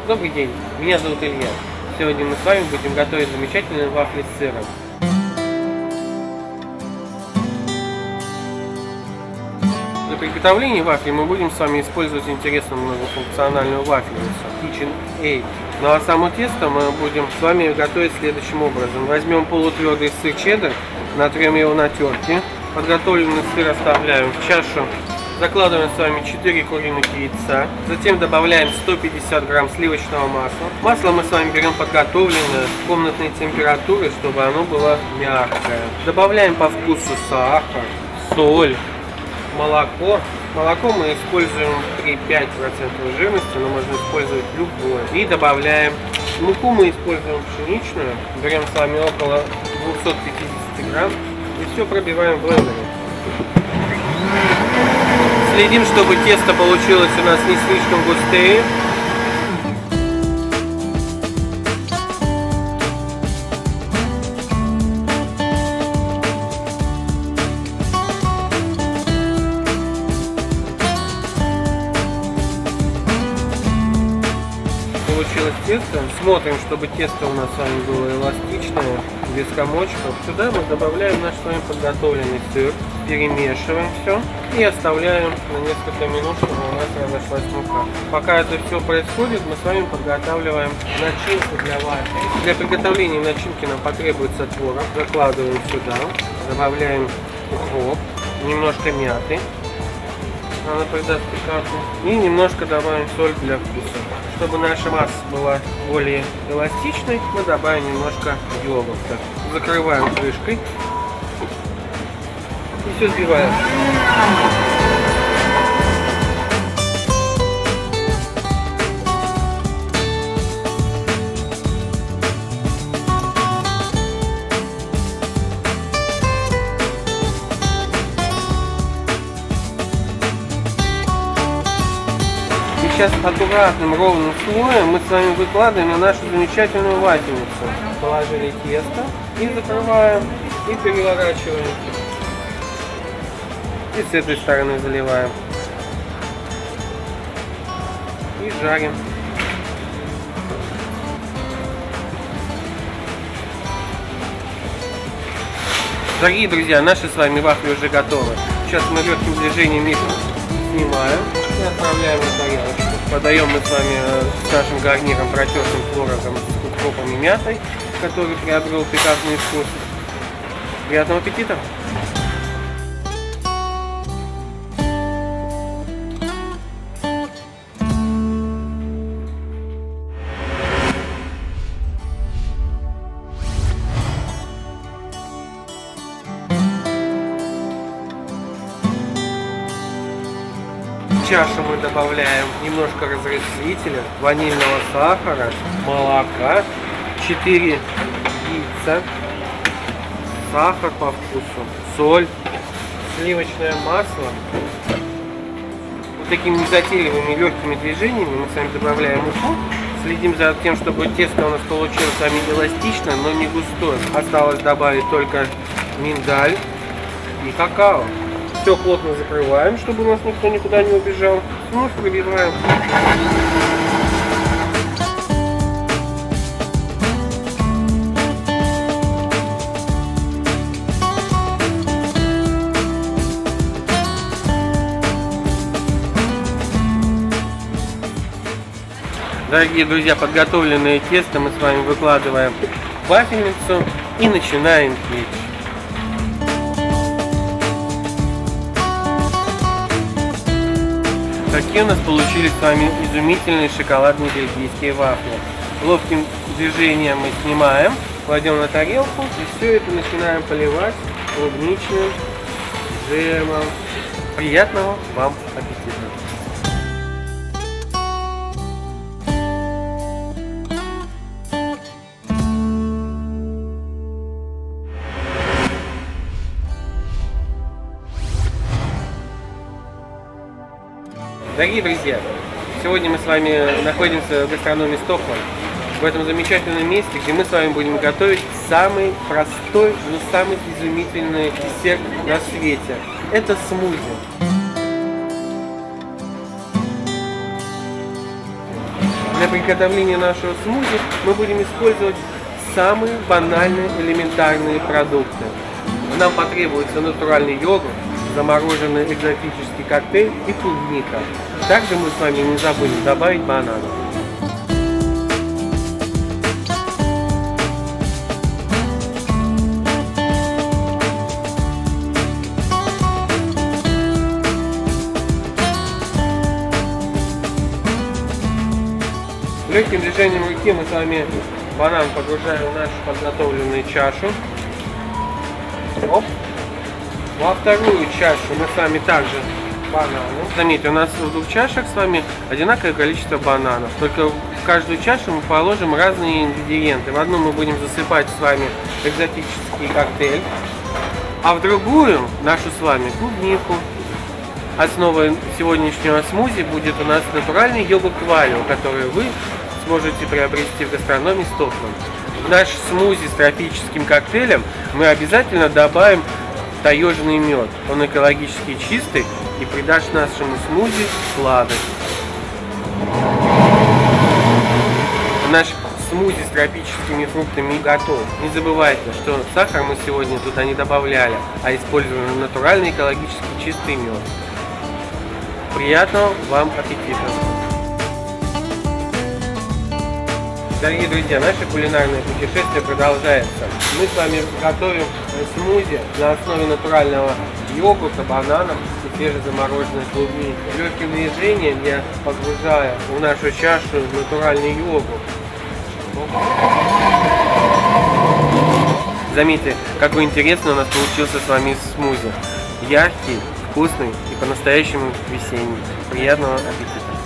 Добрый день, меня зовут Илья. Сегодня мы с вами будем готовить замечательные вафли с сыром. Для приготовления вафли мы будем с вами использовать интересную многофункциональную вафельницу KitchenAid. Ну а само тесто мы будем с вами готовить следующим образом. Возьмем полутвердый сыр чеддер, натрем его на терке. Подготовленный сыр оставляем в чашу. Закладываем с вами 4 куриных яйца, затем добавляем 150 грамм сливочного масла. Масло мы с вами берем подготовленное комнатной температуры, чтобы оно было мягкое. Добавляем по вкусу сахар, соль, молоко. Молоко мы используем 3-5% жирности, но можно использовать любое. И добавляем муку, мы используем пшеничную. Берем с вами около 250 грамм и все пробиваем в блендере. Следим, чтобы тесто получилось у нас не слишком густое. Получилось тесто. Смотрим, чтобы тесто у нас с вами было эластичное, без комочков. Сюда мы добавляем наш с вами подготовленный сыр, перемешиваем все и оставляем на несколько минут, чтобы у нас разошлась мука. Пока это все происходит, мы с вами подготавливаем начинку для вафель. Для приготовления начинки нам потребуется творог. Закладываем сюда, добавляем укроп, немножко мяты, она придаст пикантность, и немножко добавим соль для вкуса. Чтобы наша масса была более эластичной, мы добавим немножко йогурта. Закрываем крышкой и все взбиваем. Сейчас аккуратным ровным слоем мы с вами выкладываем на нашу замечательную вафельницу. Положили тесто и закрываем, и переворачиваем. И с этой стороны заливаем. И жарим. Дорогие друзья, наши с вами вафли уже готовы. Сейчас мы легким движением их снимаем и отправляем на тарелочку. Подаем мы с вами с нашим гарниром, протертым творогом, с укропом и мятой, который приобрел пикантный вкус. Приятного аппетита! В чашу мы добавляем немножко разрыхлителя, ванильного сахара, молока, 4 яйца, сахар по вкусу, соль, сливочное масло. Вот такими незатейливыми легкими движениями мы с вами добавляем муку. Следим за тем, чтобы тесто у нас получилось с вами эластичное, но не густое. Осталось добавить только миндаль и какао. Все плотно закрываем, чтобы у нас никто никуда не убежал. Вновь пробиваем. Дорогие друзья, подготовленное тесто мы с вами выкладываем в вафельницу и начинаем печь. Такие у нас получились с вами изумительные шоколадные бельгийские вафли. Ловким движением мы снимаем, кладем на тарелку и все это начинаем поливать клубничным джемом. Приятного вам аппетита! Дорогие друзья, сегодня мы с вами находимся в гастрономе Стокгольм, в этом замечательном месте, где мы с вами будем готовить самый простой, но самый изумительный десерт на свете. Это смузи. Для приготовления нашего смузи мы будем использовать самые банальные элементарные продукты. Нам потребуется натуральный йогурт, замороженный экзотический коктейль и клубника. Также мы с вами не забудем добавить бананы. Легким движением руки мы с вами банан погружаем в нашу подготовленную чашу. Оп. Во вторую чашу мы с вами также бананы. Заметьте, у нас в двух чашах с вами одинаковое количество бананов. Только в каждую чашу мы положим разные ингредиенты. В одну мы будем засыпать с вами экзотический коктейль, а в другую нашу с вами клубнику. Основой сегодняшнего смузи будет у нас натуральный йогурт Валио, который вы сможете приобрести в гастрономе Стоckmann. В наш смузи с тропическим коктейлем мы обязательно добавим таежный мед. Он экологически чистый и придаст нашему смузи сладость. Наш смузи с тропическими фруктами готов. Не забывайте, что сахар мы сегодня туда не добавляли, а используем натуральный экологически чистый мед. Приятного вам аппетита! Дорогие друзья, наше кулинарное путешествие продолжается. Мы с вами готовим смузи на основе натурального йогурта, бананов и свежезамороженной клубники. Легким движением я погружаю в нашу чашу натуральный йогурт. Заметьте, какой интересный у нас получился с вами смузи. Яркий, вкусный и по-настоящему весенний. Приятного аппетита!